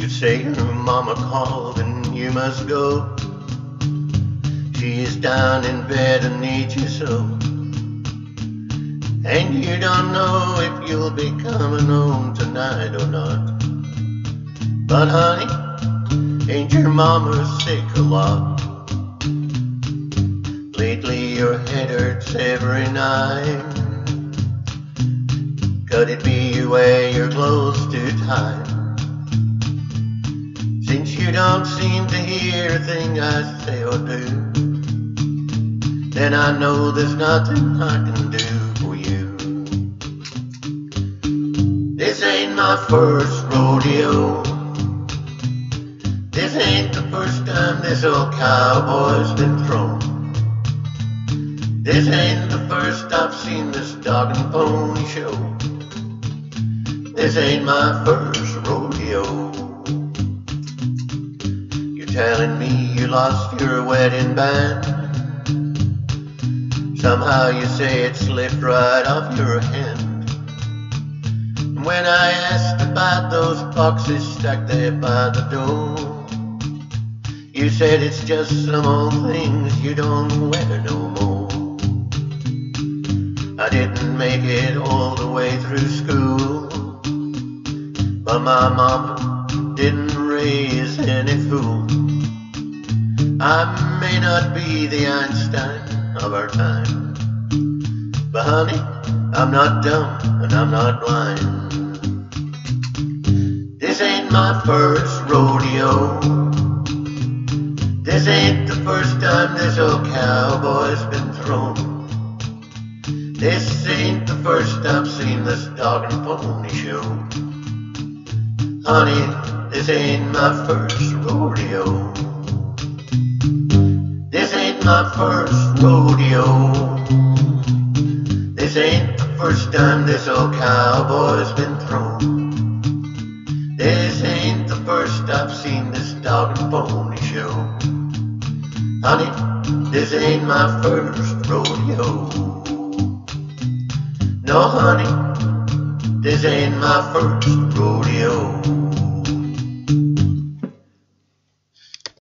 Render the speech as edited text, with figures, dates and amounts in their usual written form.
You say your mama called and you must go. She's down in bed and needs you so. And you don't know if you'll be coming home tonight or not. But honey, ain't your mama sick a lot? Lately your head hurts every night. Could it be you wear your clothes too tight? Since you don't seem to hear a thing I say or do, then I know there's nothing I can do for you. This ain't my first rodeo. This ain't the first time this old cowboy's been thrown. This ain't the first I've seen this dog and pony show. This ain't my first rodeo. You're telling me you lost your wedding band. Somehow you say it slipped right off your hand. And when I asked about those boxes stacked there by the door, you said it's just some old things you don't wear no more. I didn't make it all the way through school, but my mama didn't raise any fool. I may not be the Einstein of our time, but honey, I'm not dumb and I'm not blind. This ain't my first rodeo. This ain't the first time this old cowboy's been thrown. This ain't the first I've seen this dog and pony show. Honey, this ain't my first rodeo. This ain't my first rodeo. This ain't the first time this old cowboy's been thrown. This ain't the first I've seen this dog and pony show. Honey, this ain't my first rodeo. No, honey, this ain't my first rodeo.